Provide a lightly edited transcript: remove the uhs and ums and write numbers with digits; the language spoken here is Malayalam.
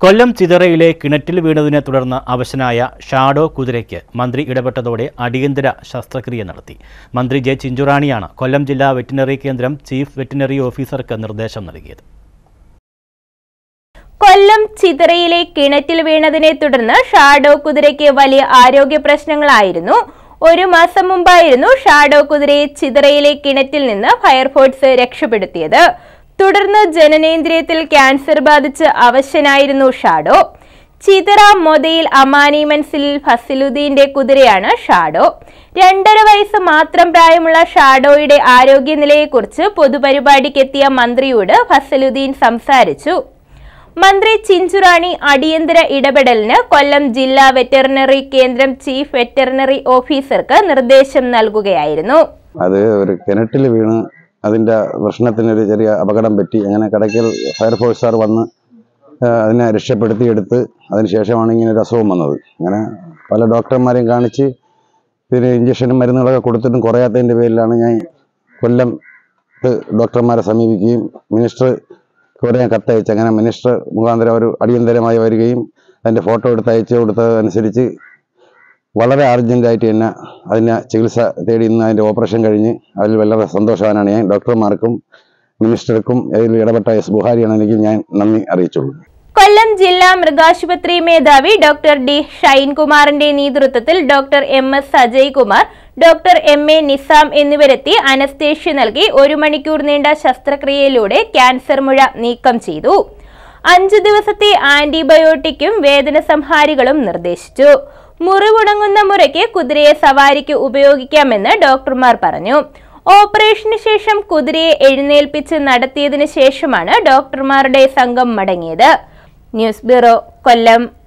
കൊല്ലം ചിതറയിലെ കിണറ്റിൽ വീണതിനെ തുടർന്ന് അവശനായ ഷാഡോ കുതിരയ്ക്ക് മന്ത്രി ഇടപെട്ടതോടെ അടിയന്തര ശസ്ത്രക്രിയ നടത്തി. മന്ത്രി ജെ ചിഞ്ചുറാണിയാണ് കൊല്ലം ജില്ലാ വെറ്റിനറി കേന്ദ്രം ചീഫ് വെറ്റിനറി ഓഫീസർക്ക് നിർദ്ദേശം നൽകിയത്. കൊല്ലം ചിതറയിലെ കിണറ്റിൽ വീണതിനെ തുടർന്ന് ഷാഡോ കുതിരയ്ക്ക് വലിയ ആരോഗ്യ പ്രശ്നങ്ങളായിരുന്നു. ഒരു മാസം മുമ്പായിരുന്നു ഷാഡോ കുതിരയെ ചിതറയിലെ കിണറ്റിൽ നിന്ന് ഫയർഫോഴ്സ് രക്ഷപ്പെടുത്തിയത്. തുടർന്ന് ജനനേന്ദ്രിയത്തിൽ ക്യാൻസർ ബാധിച്ച് അവശനായിരുന്നു ഷാഡോ. ചിതറ മൊതയിൽ അമാനി മൻസിലിൽ ഫസിലുദ്ദീന്റെ കുതിരയാണ് ഷാഡോ. 2.5 വയസ്സ് മാത്രം പ്രായമുള്ള ഷാഡോയുടെ ആരോഗ്യനിലയെക്കുറിച്ച് പൊതുപരിപാടിക്കെത്തിയ മന്ത്രിയോട് ഫസിലുദ്ദീൻ സംസാരിച്ചു. മന്ത്രി ചിഞ്ചുറാണി അടിയന്തര ഇടപെടലിന് കൊല്ലം ജില്ലാ വെറ്ററിനറി കേന്ദ്രം ചീഫ് വെറ്ററിനറി ഓഫീസർക്ക് നിർദ്ദേശം നൽകുകയായിരുന്നു. അത് ഒരു കിണറ്റിൽ വീണ് അതിൻ്റെ പ്രശ്നത്തിനൊരു ചെറിയ അപകടം പറ്റി. അങ്ങനെ കടയ്ക്കൽ ഫയർഫോഴ്സുകാർ വന്ന് അതിനെ രക്ഷപ്പെടുത്തിയെടുത്ത് അതിനുശേഷമാണ് ഇങ്ങനെ ഒരു അസുഖം വന്നത്. അങ്ങനെ പല ഡോക്ടർമാരെയും കാണിച്ച് പിന്നെ ഇഞ്ചക്ഷനും മരുന്നുകളൊക്കെ കൊടുത്തിട്ടും കുറയാത്തതിൻ്റെ പേരിലാണ് ഞാൻ കൊല്ലം ഡോക്ടർമാരെ സമീപിക്കുകയും മിനിസ്റ്റർ കുറേ കത്തയച്ച് അങ്ങനെ മിനിസ്റ്റർ മുഖാന്തരം ഒരു അടിയന്തരമായി വരികയും അതിൻ്റെ ഫോട്ടോ എടുത്ത് അയച്ചു കൊടുത്തതനുസരിച്ച് വളരെ അർജൻറ്റായിട്ട് തന്നെ അതിന് ചികിത്സ തേടി ഇന്ന് അതിൻ്റെ ഓപ്പറേഷൻ കഴിഞ്ഞ് അതിൽ വളരെ സന്തോഷവാനാണ് ഞാൻ. ഡോക്ടർമാർക്കും മിനിസ്റ്റർക്കും അതിൽ ഇടപെട്ട എസ് ബുഹാരിയാണ് എനിക്ക് ഞാൻ നന്ദി അറിയിച്ചുള്ളൂ. കൊല്ലം ജില്ലാ മൃഗാശുപത്രി മേധാവി ഡോക്ടർ ഡി ഷൈൻകുമാറിന്റെ നേതൃത്വത്തിൽ doctor MS Ajay Kumar, doctor MA Nizam എന്നിവരെത്തി അനസ്തേഷ്യ നൽകി 1 മണിക്കൂർ നീണ്ട ശസ്ത്രക്രിയയിലൂടെ ക്യാൻസർ മുഴ നീക്കം ചെയ്തു. 5 ദിവസത്തെ ആന്റിബയോട്ടിക്കും വേദന സംഹാരികളും നിർദ്ദേശിച്ചു. മുറിവുണങ്ങുന്ന മുറയ്ക്ക് കുതിരയെ സവാരിക്ക് ഉപയോഗിക്കാമെന്ന് ഡോക്ടർമാർ പറഞ്ഞു. ഓപ്പറേഷന് ശേഷം കുതിരയെ എഴുന്നേൽപ്പിച്ച് നടത്തിയതിനു ശേഷമാണ് ഡോക്ടർമാരുടെ സംഘം മടങ്ങിയത്. ന്യൂസ് ബ്യൂറോ, കൊല്ലം.